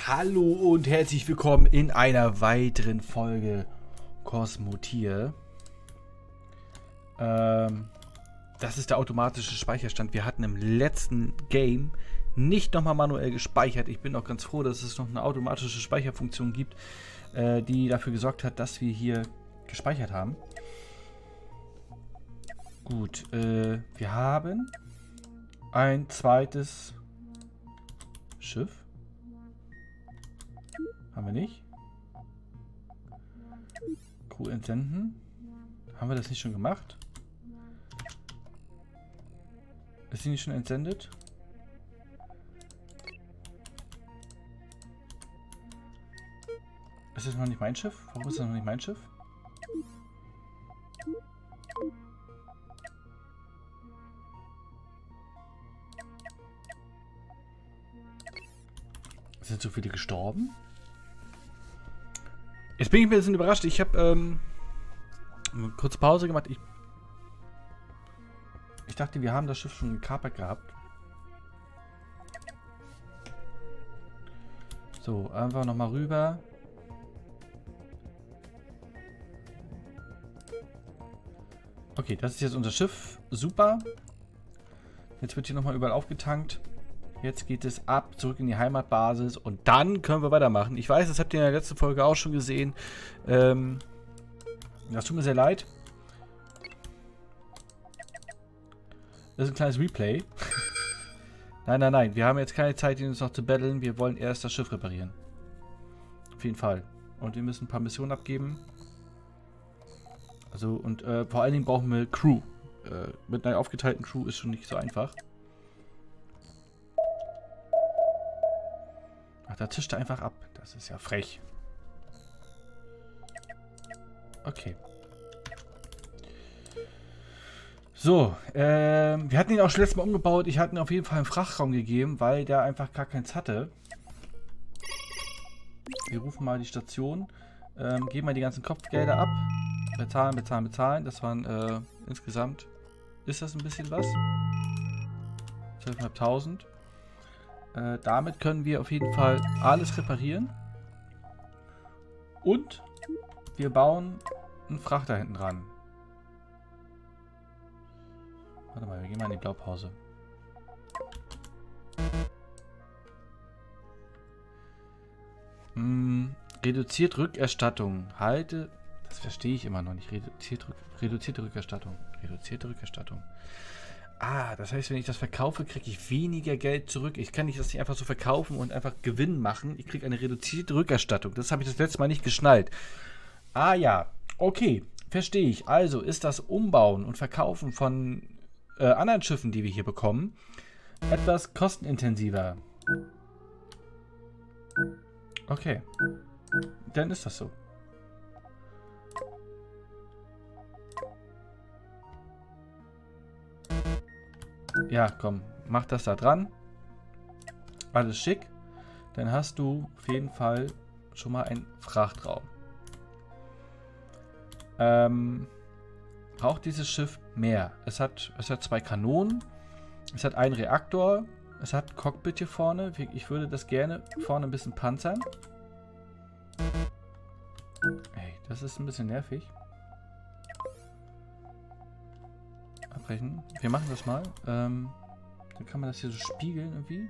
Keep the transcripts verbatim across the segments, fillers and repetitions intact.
Hallo und herzlich willkommen in einer weiteren Folge Cosmotier. Ähm, das ist der automatische Speicherstand. Wir hatten im letzten Game nicht nochmal manuell gespeichert. Ich bin auch ganz froh, dass es noch eine automatische Speicherfunktion gibt, äh, die dafür gesorgt hat, dass wir hier gespeichert haben. Gut, äh, wir haben ein zweites Schiff. Haben wir nicht. Crew entsenden. Haben wir das nicht schon gemacht? Ist sie nicht schon entsendet? Ist das noch nicht mein Schiff? Warum ist das noch nicht mein Schiff? Sind so viele gestorben? Jetzt bin ich ein bisschen überrascht. Ich habe ähm, eine kurze Pause gemacht. Ich, ich dachte, wir haben das Schiff schon gekapert gehabt. So, einfach nochmal rüber. Okay, das ist jetzt unser Schiff. Super. Jetzt wird hier nochmal überall aufgetankt. Jetzt geht es ab, zurück in die Heimatbasis und dann können wir weitermachen. Ich weiß, das habt ihr in der letzten Folge auch schon gesehen. Ähm, das tut mir sehr leid. Das ist ein kleines Replay. Nein, nein, nein. Wir haben jetzt keine Zeit, uns noch zu battlen. Wir wollen erst das Schiff reparieren. Auf jeden Fall. Und wir müssen ein paar Missionen abgeben. Also, und äh, vor allen Dingen brauchen wir Crew. Äh, mit einer aufgeteilten Crew ist schon nicht so einfach. Ach, da tischt er einfach ab. Das ist ja frech. Okay. So, ähm, wir hatten ihn auch schon letztes Mal umgebaut. Ich hatte ihn auf jeden Fall einen Frachtraum gegeben, weil der einfach gar keins hatte. Wir rufen mal die Station. Ähm, geben mal die ganzen Kopfgelder ab. Bezahlen, bezahlen, bezahlen. Das waren äh, insgesamt... Ist das ein bisschen was? zwölftausendfünfhundert. Äh, damit können wir auf jeden Fall alles reparieren. Und wir bauen einen Frachter hinten dran. Warte mal, wir gehen mal in die Blaupause. Hm, reduziert Rückerstattung. Halte... Das verstehe ich immer noch nicht. Reduziert, reduzierte Rückerstattung. Reduzierte Rückerstattung. Ah, das heißt, wenn ich das verkaufe, kriege ich weniger Geld zurück. Ich kann nicht das nicht einfach so verkaufen und einfach Gewinn machen. Ich kriege eine reduzierte Rückerstattung. Das habe ich das letzte Mal nicht geschnallt. Ah ja, okay, verstehe ich. Also ist das Umbauen und Verkaufen von äh, anderen Schiffen, die wir hier bekommen, etwas kostenintensiver. Okay, dann ist das so. Ja, komm, mach das da dran. Alles schick. Dann hast du auf jeden Fall schon mal einen Frachtraum. Ähm, braucht dieses Schiff mehr? Es hat, es hat zwei Kanonen. Es hat einen Reaktor. Es hat ein Cockpit hier vorne. Ich würde das gerne vorne ein bisschen panzern. Ey, das ist ein bisschen nervig. Abbrechen. Wir machen das mal. Ähm, dann kann man das hier so spiegeln irgendwie.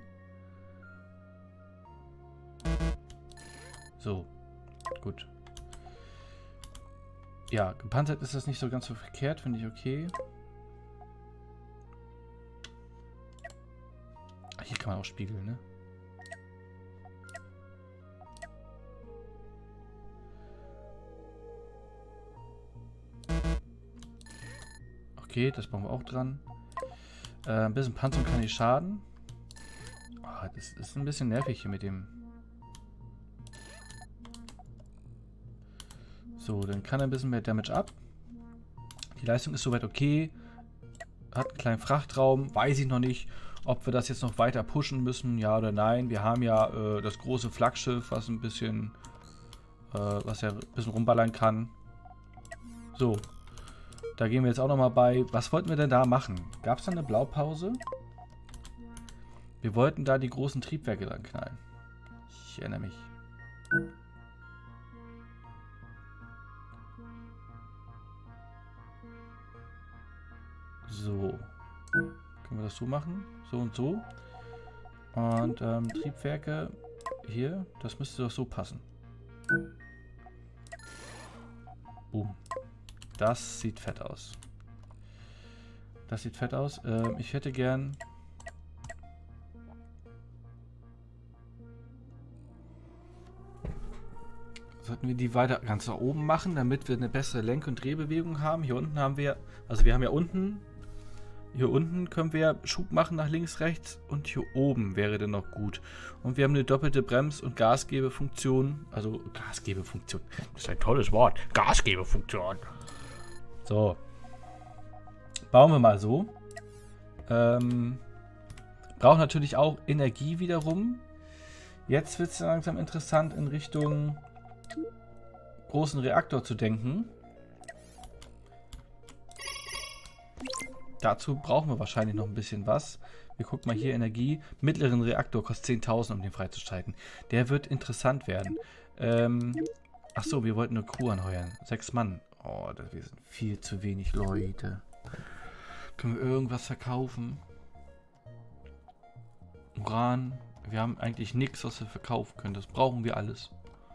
So. Gut. Ja, gepanzert ist das nicht so ganz so verkehrt, finde ich okay. Ach, hier kann man auch spiegeln, ne? Okay, das brauchen wir auch dran. Äh, ein bisschen Panzerung kann nicht schaden. Oh, das ist ein bisschen nervig hier mit dem. So, dann kann er ein bisschen mehr Damage ab. Die Leistung ist soweit okay. Hat einen kleinen Frachtraum. Weiß ich noch nicht, ob wir das jetzt noch weiter pushen müssen, ja oder nein. Wir haben ja äh, das große Flaggschiff, was ein bisschen, äh, was ja ein bisschen rumballern kann. So. Da gehen wir jetzt auch nochmal bei. Was wollten wir denn da machen? Gab es da eine Blaupause? Wir wollten da die großen Triebwerke dann knallen. Ich erinnere mich. So. Können wir das so machen? So und so. Und ähm, Triebwerke hier, das müsste doch so passen. Boom. Das sieht fett aus. Das sieht fett aus. Ähm, ich hätte gern... Sollten wir die weiter ganz nach oben machen, damit wir eine bessere Lenk- und Drehbewegung haben. Hier unten haben wir... Also wir haben ja unten... Hier unten können wir Schub machen nach links, rechts. Und hier oben wäre dann noch gut. Und wir haben eine doppelte Brems- und Gasgebefunktion. Also Gasgebefunktion. Das ist ein tolles Wort. Gasgebefunktion. So. Bauen wir mal so. Ähm, braucht natürlich auch Energie wiederum. Jetzt wird es langsam interessant, in Richtung großen Reaktor zu denken. Dazu brauchen wir wahrscheinlich noch ein bisschen was. Wir gucken mal hier, Energie. Mittleren Reaktor kostet zehntausend, um den freizuschalten. Der wird interessant werden. Ähm, Achso, wir wollten eine Crew anheuern. Sechs Mann. Oh, das wir sind viel zu wenig Leute. Können wir irgendwas verkaufen? Uran. Wir haben eigentlich nichts, was wir verkaufen können. Das brauchen wir alles.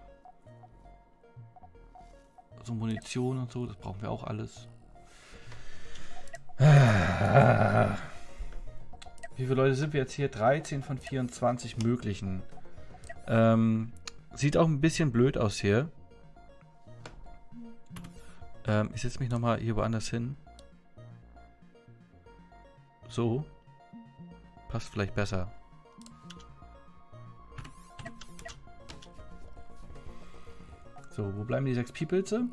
So Munition und so, das brauchen wir auch alles. Wie viele Leute sind wir jetzt hier? dreizehn von vierundzwanzig möglichen. Ähm, sieht auch ein bisschen blöd aus hier. Ähm, ich setze mich nochmal hier woanders hin. So. Passt vielleicht besser. So, wo bleiben die sechs Piepelze?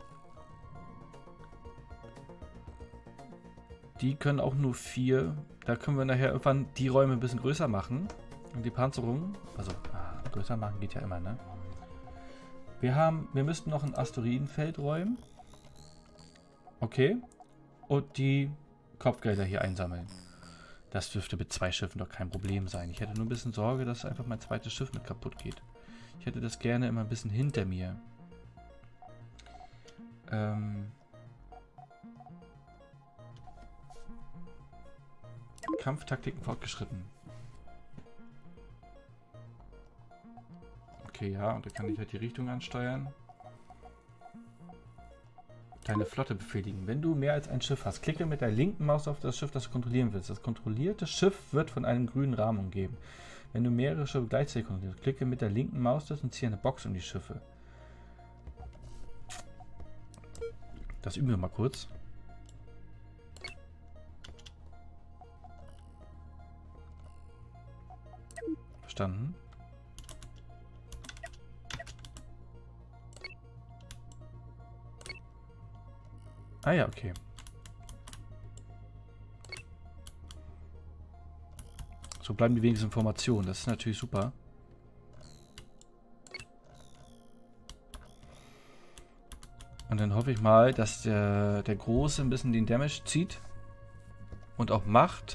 Die können auch nur vier. Da können wir nachher irgendwann die Räume ein bisschen größer machen. Und die Panzerung. Also, ah, größer machen geht ja immer, ne? Wir haben, wir müssten noch ein Asteroidenfeld räumen. Okay. Und die Kopfgelder hier einsammeln. Das dürfte mit zwei Schiffen doch kein Problem sein. Ich hätte nur ein bisschen Sorge, dass einfach mein zweites Schiff mit kaputt geht. Ich hätte das gerne immer ein bisschen hinter mir. Ähm... Kampftaktiken fortgeschritten. Okay, ja, und da kann ich halt die Richtung ansteuern. Deine Flotte befehligen. Wenn du mehr als ein Schiff hast, klicke mit der linken Maus auf das Schiff, das du kontrollieren willst. Das kontrollierte Schiff wird von einem grünen Rahmen umgeben. Wenn du mehrere Schiffe gleichzeitig kontrollierst, klicke mit der linken Maus das und ziehe eine Box um die Schiffe. Das üben wir mal kurz. Verstanden. Ah ja, okay. So bleiben die wenigsten Informationen. Das ist natürlich super. Und dann hoffe ich mal, dass der, der Große ein bisschen den Damage zieht. Und auch macht.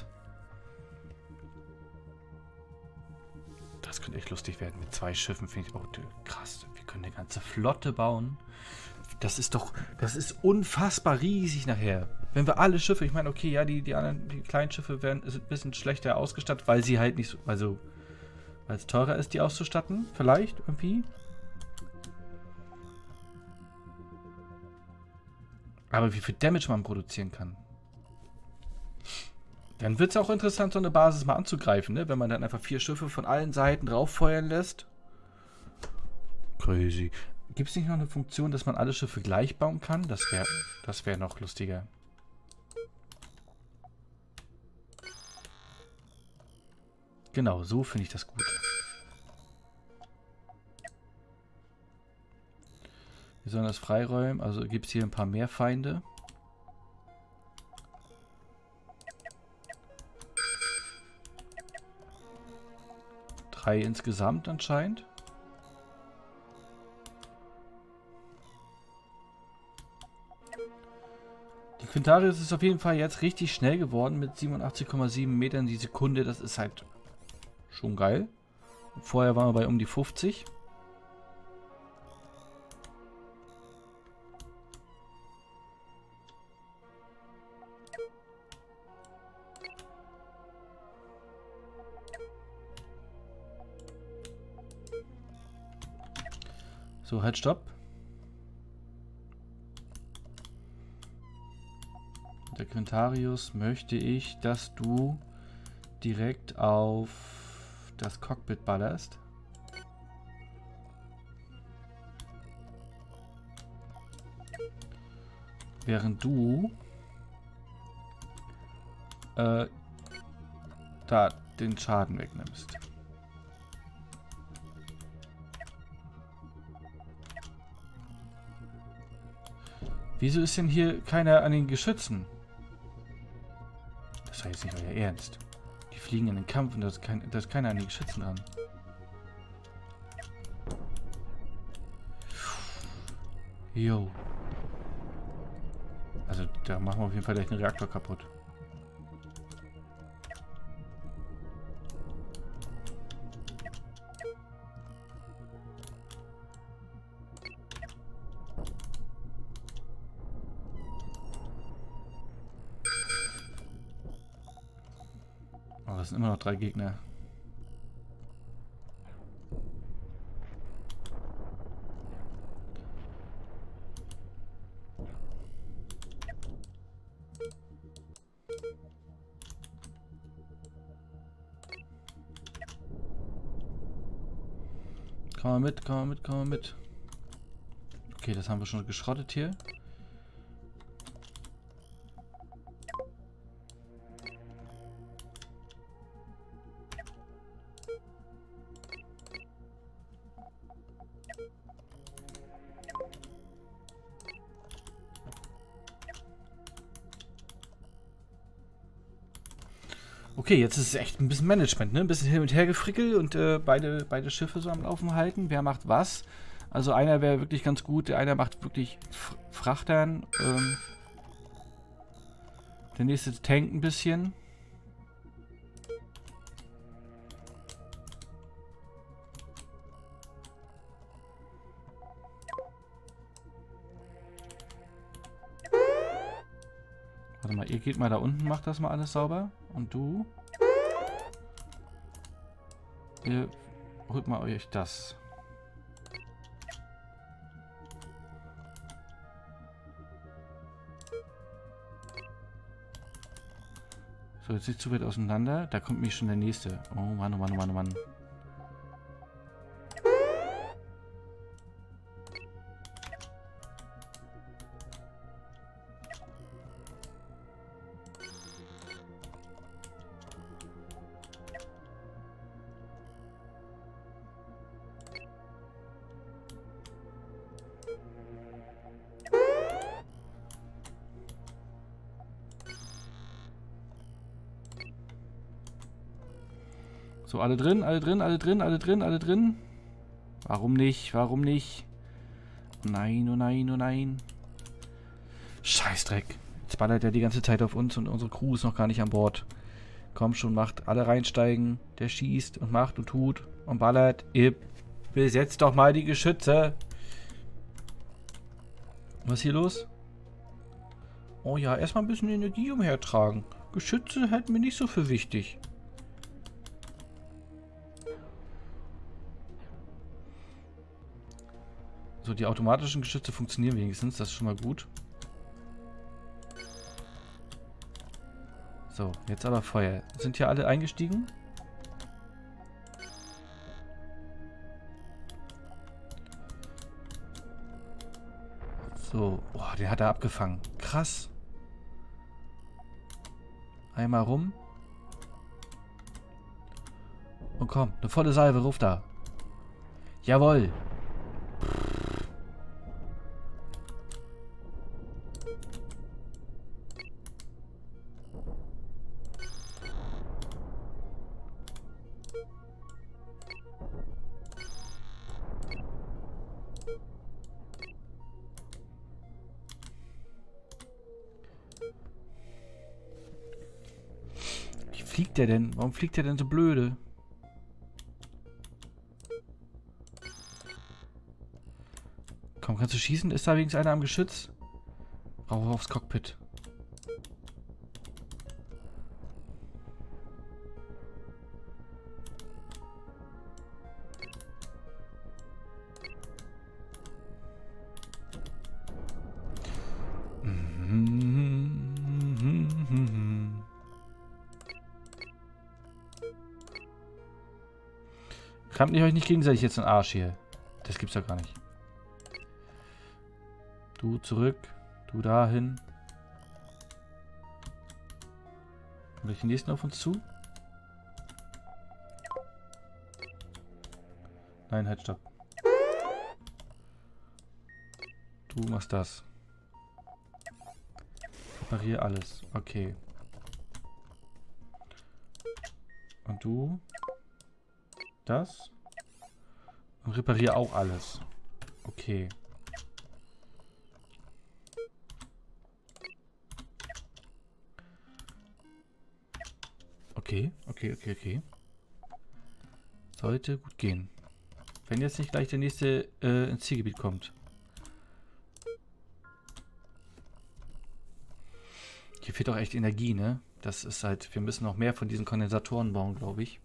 Das könnte echt lustig werden. Mit zwei Schiffen finde ich auch krass. Wir können eine ganze Flotte bauen. Das ist doch, das ist unfassbar riesig nachher. Wenn wir alle Schiffe, ich meine, okay, ja, die, die anderen, die kleinen Schiffe werden sind ein bisschen schlechter ausgestattet, weil sie halt nicht so, also, weil es teurer ist, die auszustatten. Vielleicht, irgendwie. Aber wie viel Damage man produzieren kann. Dann wird es auch interessant, so eine Basis mal anzugreifen, ne? Wenn man dann einfach vier Schiffe von allen Seiten drauf feuern lässt. Crazy. Gibt es nicht noch eine Funktion, dass man alle Schiffe gleich bauen kann? Das wäre das wär noch lustiger. Genau, so finde ich das gut. Wir sollen das freiräumen. Also gibt es hier ein paar mehr Feinde. Drei insgesamt anscheinend. Die Quintarius ist auf jeden Fall jetzt richtig schnell geworden mit siebenundachtzig Komma sieben Metern die Sekunde. Das ist halt schon geil. Vorher waren wir bei um die fünfzig. So, halt, stopp. Der Quintarius möchte ich, dass du direkt auf das Cockpit ballerst. Während du äh, da den Schaden wegnimmst. Wieso ist denn hier keiner an den Geschützen? Das war jetzt nicht euer Ernst. Die fliegen in den Kampf und da ist, kein, da ist keiner an den Geschützen dran. Jo. Also da machen wir auf jeden Fall gleich einen Reaktor kaputt. Oh, das sind immer noch drei Gegner. Komm mal mit, komm mal mit, komm mal mit. Okay, das haben wir schon geschrottet hier. Okay, jetzt ist es echt ein bisschen Management, ne? Ein bisschen hin und her gefrickelt und äh, beide, beide Schiffe so am Laufen halten. Wer macht was? Also einer wäre wirklich ganz gut, der eine macht wirklich F Frachtern. Ähm, der nächste tankt ein bisschen. Warte mal, ihr geht mal da unten, macht das mal alles sauber. Und du? Ihr holt mal euch das. So, jetzt nicht zu weit auseinander. Da kommt mich schon der nächste. Oh Mann, oh Mann, oh Mann, oh Mann. So, alle drin, alle drin, alle drin, alle drin, alle drin. Warum nicht? Warum nicht? Nein, oh nein, oh nein. Scheißdreck. Jetzt ballert er die ganze Zeit auf uns und unsere Crew ist noch gar nicht an Bord. Komm schon, macht alle reinsteigen. Der schießt und macht und tut und ballert. Ihr besetzt doch mal die Geschütze. Was ist hier los? Oh ja, erstmal ein bisschen Energie umhertragen. Geschütze halten wir nicht so für wichtig. So, die automatischen Geschütze funktionieren wenigstens. Das ist schon mal gut. So, jetzt aber Feuer. Sind hier alle eingestiegen? So, boah, den hat er abgefangen. Krass. Einmal rum. Und komm, eine volle Salve, ruf da. Jawohl. Wie fliegt der denn? Warum fliegt der denn so blöde? Kannst du schießen? Ist da wenigstens einer am Geschütz? Rauch aufs Cockpit. Kramt ihr euch nicht gegenseitig jetzt den Arsch hier? Das gibt's ja gar nicht. Du zurück. Du dahin. Kommen die nächsten auf uns zu? Nein, halt, stopp. Du machst das. Reparier alles. Okay. Und du? Das? Und reparier auch alles. Okay. Okay, okay, okay, okay. Sollte gut gehen. Wenn jetzt nicht gleich der nächste äh, ins Zielgebiet kommt. Hier fehlt auch echt Energie, ne? Das ist halt, wir müssen noch mehr von diesen Kondensatoren bauen, glaube ich.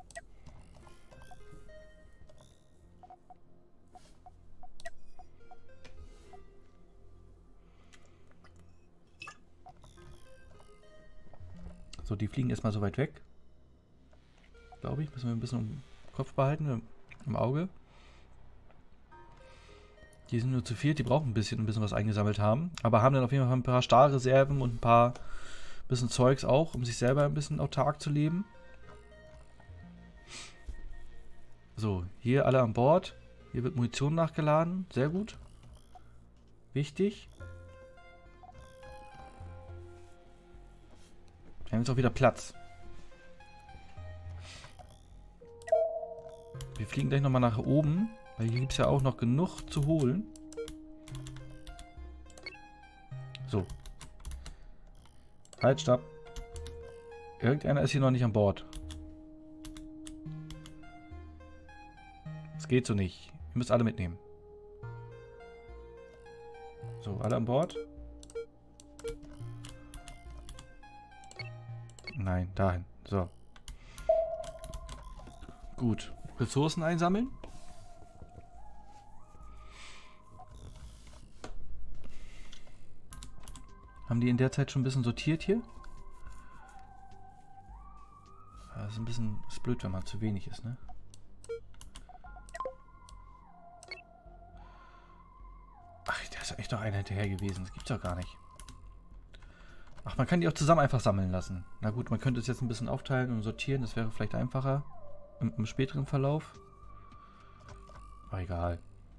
So, die fliegen erstmal so weit weg. Glaube ich, müssen wir ein bisschen im Kopf behalten, im Auge. Die sind nur zu viert, die brauchen ein bisschen, ein bisschen was eingesammelt haben. Aber haben dann auf jeden Fall ein paar Stahlreserven und ein paar bisschen Zeugs auch, um sich selber ein bisschen autark zu leben. So, hier alle an Bord. Hier wird Munition nachgeladen. Sehr gut. Wichtig. Wir haben jetzt auch wieder Platz. Wir fliegen gleich nochmal nach oben, weil hier gibt es ja auch noch genug zu holen. So. Halt, stopp. Irgendeiner ist hier noch nicht an Bord. Das geht so nicht. Ihr müsst alle mitnehmen. So, alle an Bord. Nein, dahin. So. Gut. Ressourcen einsammeln. Haben die in der Zeit schon ein bisschen sortiert hier? Das ist ein bisschen ist blöd, wenn man zu wenig ist, ne? Ach, da ist echt noch einer hinterher gewesen. Das gibt's doch gar nicht. Ach, man kann die auch zusammen einfach sammeln lassen. Na gut, man könnte es jetzt ein bisschen aufteilen und sortieren. Das wäre vielleicht einfacher im, im späteren Verlauf. Aber egal.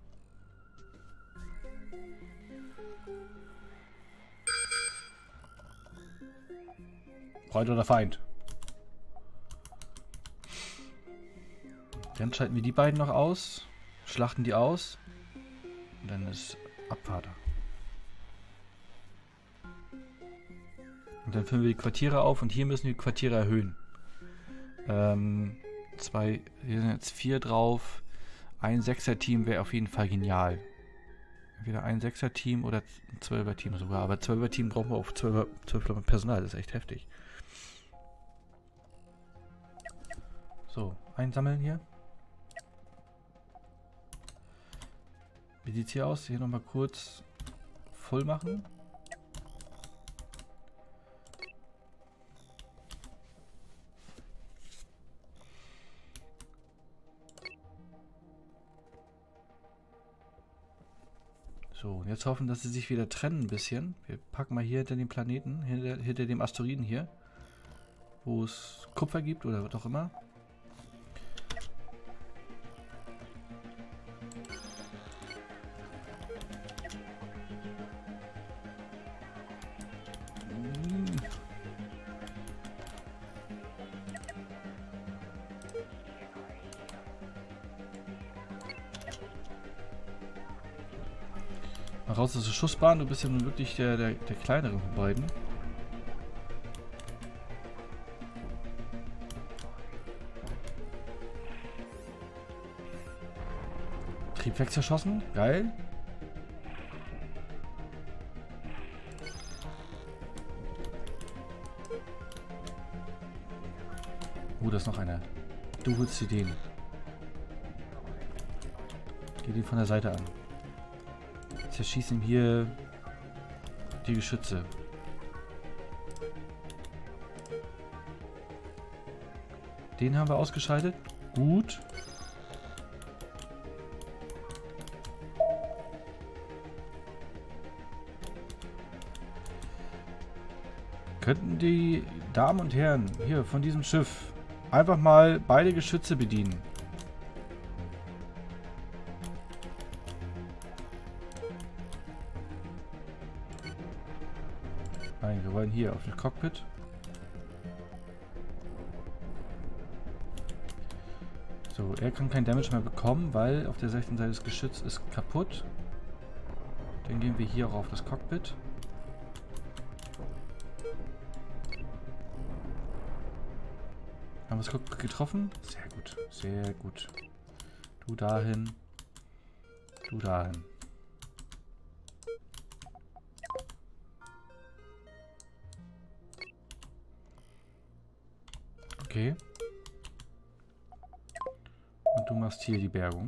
Freund oder Feind? Dann schalten wir die beiden noch aus. Schlachten die aus. Und dann ist Abfahrt. Und dann füllen wir die Quartiere auf und hier müssen wir die Quartiere erhöhen. Ähm, zwei, hier sind jetzt vier drauf. Ein Sechser-Team wäre auf jeden Fall genial. Entweder ein Sechser-Team oder ein Zwölfer-Team sogar. Aber Zwölfer-Team brauchen wir auf zwölf Personal. Das ist echt heftig. So, einsammeln hier. Wie sieht es hier aus? Hier nochmal kurz voll machen. So, und jetzt hoffen, dass sie sich wieder trennen ein bisschen. Wir packen mal hier hinter dem Planeten, hinter, hinter dem Asteroiden hier, wo es Kupfer gibt oder was auch immer. Mal raus aus der Schussbahn, du bist ja nun wirklich der, der, der kleinere von beiden. Triebwerk zerschossen, geil. Oh, da ist noch einer. Du holst dir den. Geh den von der Seite an. Zerschieß ihm hier die Geschütze. Den haben wir ausgeschaltet. Gut. Könnten die Damen und Herren hier von diesem Schiff einfach mal beide Geschütze bedienen? Nein, wir wollen hier auf das Cockpit. So, er kann kein Damage mehr bekommen, weil auf der rechten Seite das Geschütz ist kaputt. Dann gehen wir hier auch auf das Cockpit. Haben wir das Cockpit getroffen? Sehr gut, sehr gut. Du dahin. Du dahin. Okay. Und du machst hier die Bergung.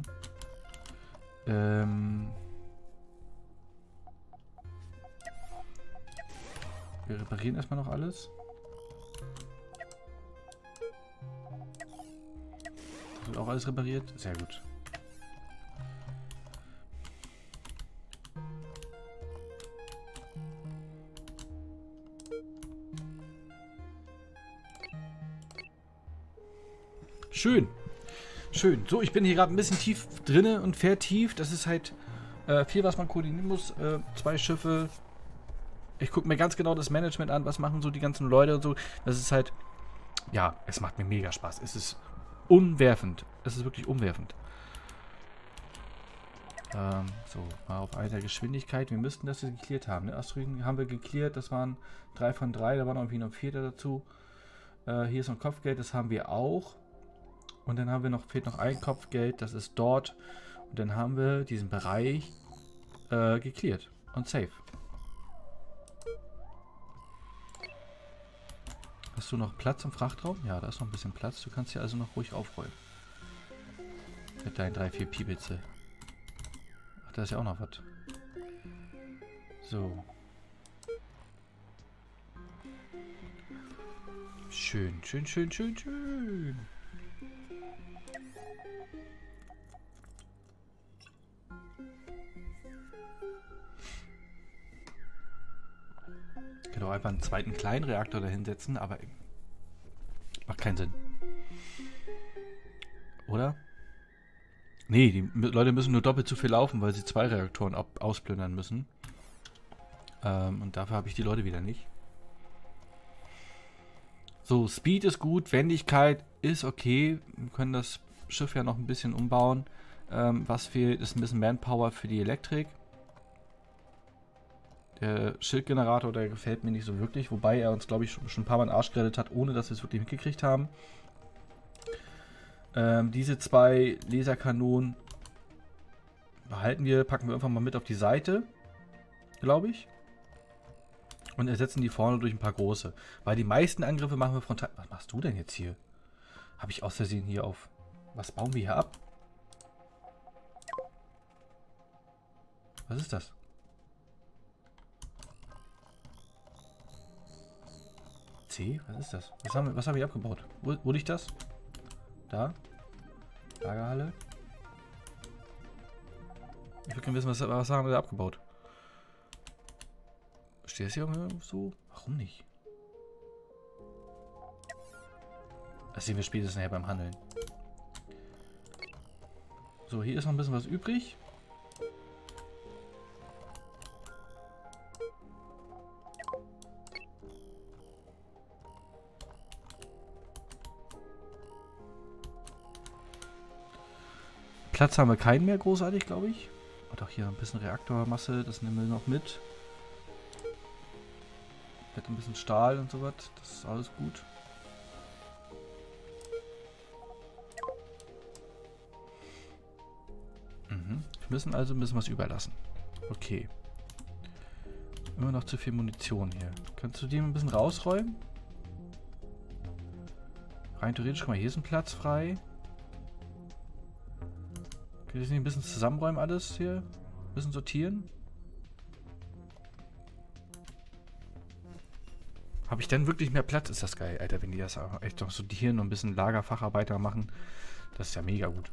Ähm... Wir reparieren erstmal noch alles. Das wird auch alles repariert. Sehr gut. Schön. Schön. So, ich bin hier gerade ein bisschen tief drinne und vertieft. Das ist halt äh, viel, was man koordinieren muss. Äh, zwei Schiffe. Ich gucke mir ganz genau das Management an. Was machen so die ganzen Leute und so. Das ist halt... Ja, es macht mir mega Spaß. Es ist umwerfend. Es ist wirklich umwerfend. Ähm, so, mal auf einer Geschwindigkeit. Wir müssten das jetzt geklärt haben. Ne? Asteroiden haben wir geklärt. Das waren drei von drei. Da war noch irgendwie noch ein vierter dazu. Äh, hier ist noch Kopfgeld. Das haben wir auch. Und dann haben wir noch, fehlt noch ein Kopfgeld. Das ist dort. Und dann haben wir diesen Bereich äh, geklärt. Und safe. Hast du noch Platz im Frachtraum? Ja, da ist noch ein bisschen Platz. Du kannst hier also noch ruhig aufräumen. Mit deinen drei, vier Piebitze. Ach, da ist ja auch noch was. So. Schön, schön, schön, schön, schön. Ich könnte auch einfach einen zweiten kleinen Reaktor dahinsetzen, aber macht keinen Sinn. Oder? Nee, die Leute müssen nur doppelt so viel laufen, weil sie zwei Reaktoren ausplündern müssen. Ähm, und dafür habe ich die Leute wieder nicht. So, Speed ist gut, Wendigkeit ist okay. Wir können das Schiff ja noch ein bisschen umbauen. Ähm, was fehlt, ist ein bisschen Manpower für die Elektrik. Der Schildgenerator, der gefällt mir nicht so wirklich, wobei er uns, glaube ich, schon, schon ein paar Mal den Arsch gerettet hat, ohne dass wir es wirklich mitgekriegt haben. Ähm, diese zwei Laserkanonen behalten wir, packen wir einfach mal mit auf die Seite, glaube ich. Und ersetzen die vorne durch ein paar große. Weil die meisten Angriffe machen wir frontal... Was machst du denn jetzt hier? Habe ich aus Versehen hier auf... Was bauen wir hier ab? Was ist das? C? Was ist das? Was haben wir, was habe ich abgebaut? Wo, wo liegt das? Da? Lagerhalle? Ich will gerne wissen, was, was haben wir da abgebaut? Steht das hier irgendwo so? Warum nicht? Das sehen wir spätestens nachher beim Handeln. So, hier ist noch ein bisschen was übrig. Platz haben wir keinen mehr großartig, glaube ich. Und auch hier ein bisschen Reaktormasse, das nehmen wir noch mit. Mit ein bisschen Stahl und so was, das ist alles gut. Mhm. Wir müssen also ein bisschen was überlassen. Okay. Immer noch zu viel Munition hier. Kannst du die ein bisschen rausräumen? Rein theoretisch, guck mal, hier ist ein Platz frei. Kann ich nicht ein bisschen zusammenräumen alles hier? Ein bisschen sortieren? Habe ich denn wirklich mehr Platz? Ist das geil, Alter, wenn die das auch echt noch sortieren und ein bisschen Lagerfacharbeiter machen. Das ist ja mega gut.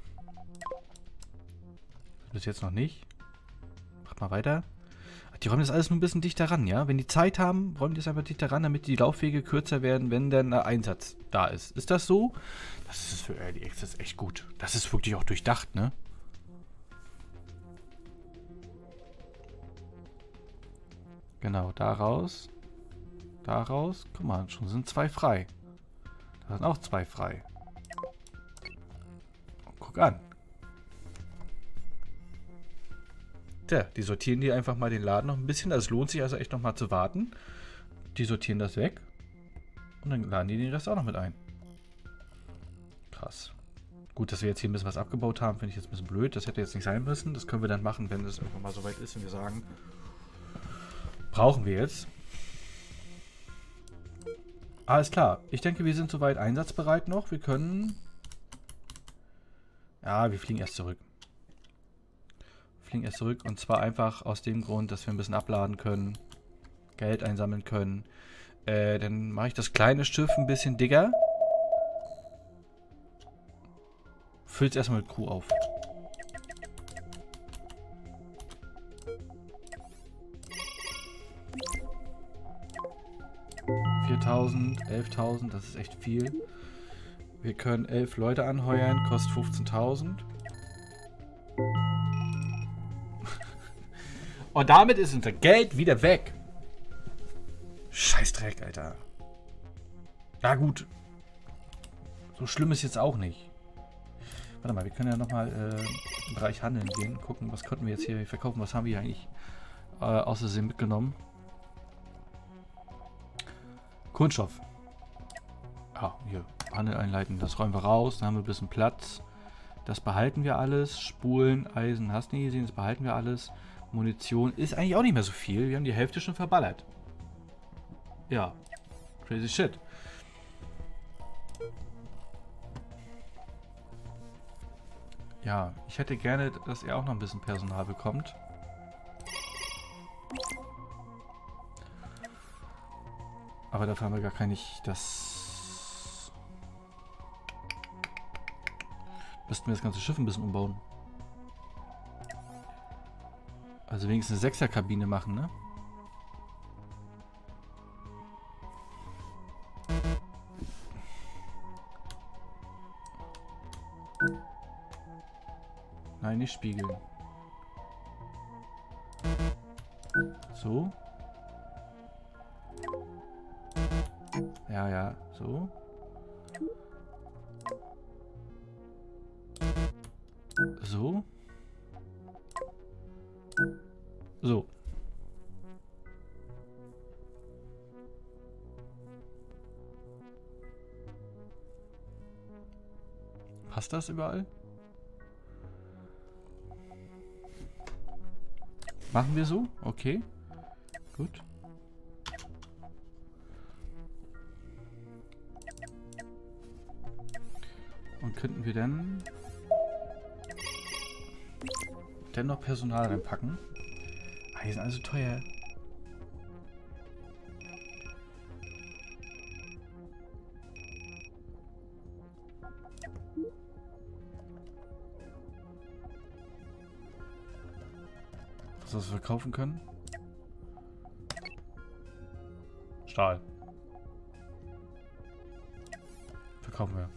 Bis jetzt noch nicht. Macht mal weiter. Die räumen das alles nur ein bisschen dichter ran, ja? Wenn die Zeit haben, räumen die das einfach dichter ran, damit die Laufwege kürzer werden, wenn dann ein Einsatz da ist. Ist das so? Das ist für Early Access echt gut. Das ist wirklich auch durchdacht, ne? Genau, daraus. Daraus. Guck mal, schon sind zwei frei. Da sind auch zwei frei. Guck an. Tja, die sortieren die einfach mal den Laden noch ein bisschen. Es lohnt sich also echt noch mal zu warten. Die sortieren das weg. Und dann laden die den Rest auch noch mit ein. Krass. Gut, dass wir jetzt hier ein bisschen was abgebaut haben, finde ich jetzt ein bisschen blöd. Das hätte jetzt nicht sein müssen. Das können wir dann machen, wenn es irgendwann mal soweit ist und wir sagen, brauchen wir jetzt. Alles klar. Ich denke, wir sind soweit einsatzbereit noch. Wir können... Ja, wir fliegen erst zurück. Wir fliegen erst zurück und zwar einfach aus dem Grund, dass wir ein bisschen abladen können. Geld einsammeln können. Äh, dann mache ich das kleine Schiff ein bisschen dicker. Füllt es erstmal mit Crew auf. viertausend, elftausend, das ist echt viel. Wir können elf Leute anheuern, kostet fünfzehntausend. Und damit ist unser Geld wieder weg. Scheißdreck, Alter. Na gut. So schlimm ist jetzt auch nicht. Warte mal, wir können ja nochmal äh, im Bereich Handeln gehen. Gucken, was konnten wir jetzt hier verkaufen. Was haben wir eigentlich äh, aus Versehen mitgenommen? Kunststoff. Ah, hier. Handel einleiten. Das räumen wir raus. Dann haben wir ein bisschen Platz. Das behalten wir alles. Spulen, Eisen, hast du nie gesehen. Das behalten wir alles. Munition ist eigentlich auch nicht mehr so viel. Wir haben die Hälfte schon verballert. Ja. Crazy shit. Ja, ich hätte gerne, dass er auch noch ein bisschen Personal bekommt. Aber dafür haben wir gar kein nicht das... Müssten wir das ganze Schiff ein bisschen umbauen. Also wenigstens eine Sechser-Kabine machen, ne? Nein, nicht spiegeln. So. Ja, ja, so. So. So. Passt das überall? Machen wir so? Okay. Gut. Und könnten wir dann dennoch Personal reinpacken? Ah, die sind also teuer. Was wir verkaufen können? Stahl. Verkaufen wir.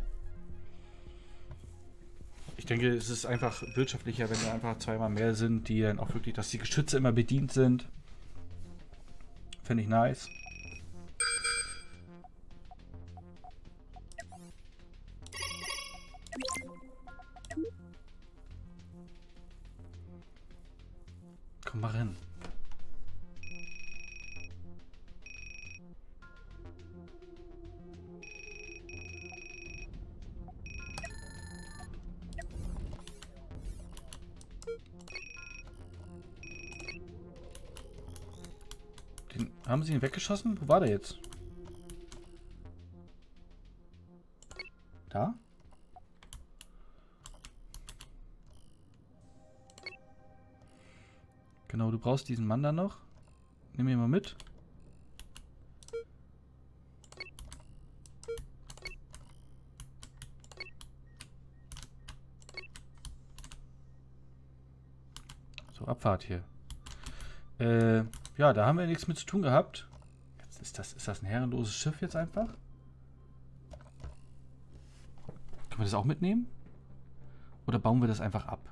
Ich denke, es ist einfach wirtschaftlicher, wenn wir einfach zweimal mehr sind, die dann auch wirklich, dass die Geschütze immer bedient sind. Finde ich nice. Komm mal rein. Den, haben sie ihn weggeschossen? Wo war der jetzt? Da? Genau, du brauchst diesen Mann da noch. Nimm ihn mal mit. So, Abfahrt hier. Äh, ja, da haben wir nichts mit zu tun gehabt. Jetzt ist das, ist das ein herrenloses Schiff jetzt einfach? Können wir das auch mitnehmen? Oder bauen wir das einfach ab?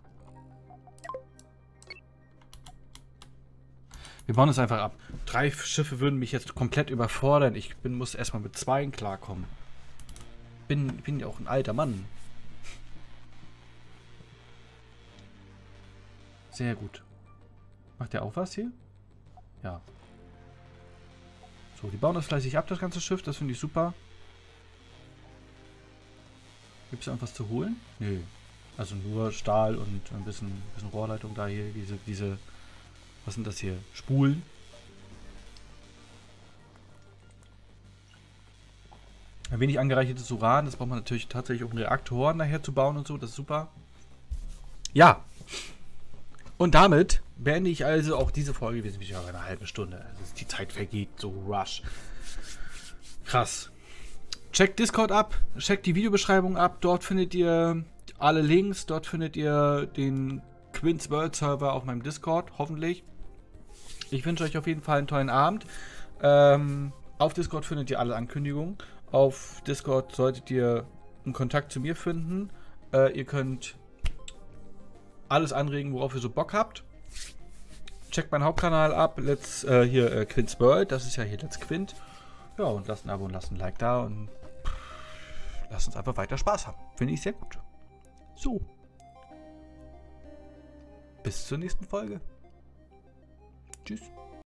Wir bauen es einfach ab. Drei Schiffe würden mich jetzt komplett überfordern. Ich bin, muss erstmal mit zweien klarkommen. Bin, bin ja auch ein alter Mann. Sehr gut. Macht der auch was hier? Ja. So, die bauen das fleißig ab, das ganze Schiff. Das finde ich super. Gibt es irgendwas zu holen? Nö. Also nur Stahl und ein bisschen, bisschen Rohrleitung da hier. Diese, diese... Was sind das hier? Spulen. Ein wenig angereichertes Uran. Das braucht man natürlich tatsächlich, um Reaktoren nachher zu bauen und so. Das ist super. Ja. Und damit beende ich also auch diese Folge. Wir sind wieder bei einer halben Stunde. Also die Zeit vergeht so rush. Krass. Checkt Discord ab. Checkt die Videobeschreibung ab. Dort findet ihr alle Links. Dort findet ihr den Quints World Server auf meinem Discord. Hoffentlich. Ich wünsche euch auf jeden Fall einen tollen Abend. Ähm, auf Discord findet ihr alle Ankündigungen. Auf Discord solltet ihr einen Kontakt zu mir finden. Äh, ihr könnt alles anregen, worauf ihr so Bock habt. Checkt meinen Hauptkanal ab. Let's, äh, hier äh, Quints World. Das ist ja hier Let's Quint. Ja, und lasst ein Abo und lasst ein Like da. Und lasst uns einfach weiter Spaß haben. Finde ich sehr gut. So. Bis zur nächsten Folge. Tschüss.